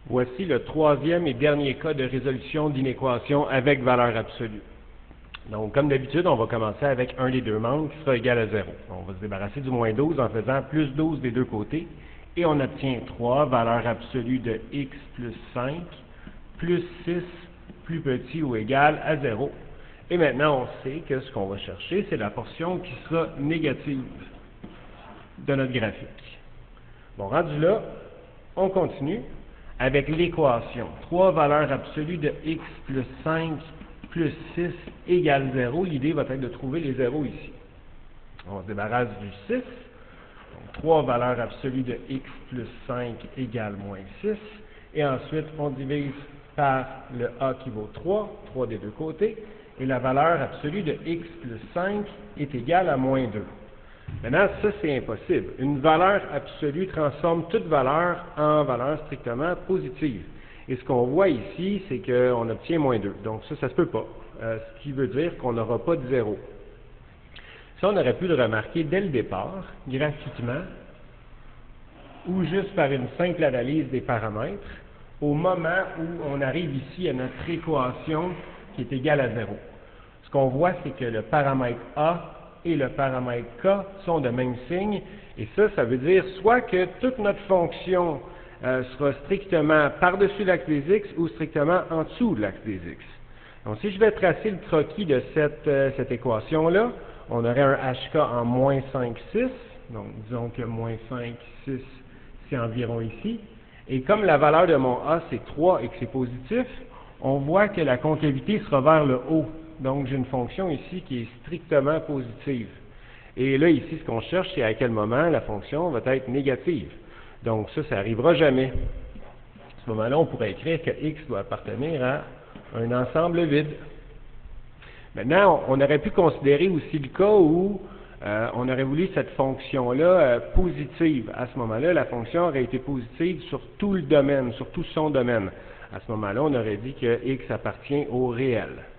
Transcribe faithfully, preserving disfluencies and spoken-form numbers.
Voici le troisième et dernier cas de résolution d'une équation avec valeur absolue. Donc, comme d'habitude, on va commencer avec un des deux membres qui sera égal à zéro. On va se débarrasser du moins douze en faisant plus douze des deux côtés. Et on obtient trois, valeur absolue de x plus cinq, plus six, plus petit ou égal à zéro. Et maintenant, on sait que ce qu'on va chercher, c'est la portion qui sera négative de notre graphique. Bon, rendu là, on continue avec l'équation. trois valeurs absolues de x plus cinq plus six égale zéro. L'idée va être de trouver les zéros ici. On se débarrasse du six. Donc, trois valeurs absolues de x plus cinq égale moins six. Et ensuite, on divise par le a qui vaut trois, trois des deux côtés. Et la valeur absolue de x plus cinq est égale à moins deux. Maintenant, ça, c'est impossible. Une valeur absolue transforme toute valeur en valeur strictement positive. Et ce qu'on voit ici, c'est qu'on obtient moins deux. Donc ça, ça se peut pas. Euh, ce qui veut dire qu'on n'aura pas de zéro. Ça, on aurait pu le remarquer dès le départ, graphiquement, ou juste par une simple analyse des paramètres, au moment où on arrive ici à notre équation qui est égale à zéro. Ce qu'on voit, c'est que le paramètre A et le paramètre K sont de même signe, et ça, ça veut dire soit que toute notre fonction euh, sera strictement par-dessus l'axe des x ou strictement en dessous de l'axe des x. Donc, si je vais tracer le croquis de cette, euh, cette équation-là, on aurait un H K en moins cinq, six, donc disons que moins cinq, six, c'est environ ici, et comme la valeur de mon A, c'est trois et que c'est positif, on voit que la concavité sera vers le haut. Donc, j'ai une fonction ici qui est strictement positive. Et là, ici, ce qu'on cherche, c'est à quel moment la fonction va être négative. Donc, ça, ça n'arrivera jamais. À ce moment-là, on pourrait écrire que x doit appartenir à un ensemble vide. Maintenant, on aurait pu considérer aussi le cas où euh, on aurait voulu cette fonction-là euh, positive. À ce moment-là, la fonction aurait été positive sur tout le domaine, sur tout son domaine. À ce moment-là, on aurait dit que x appartient au réel.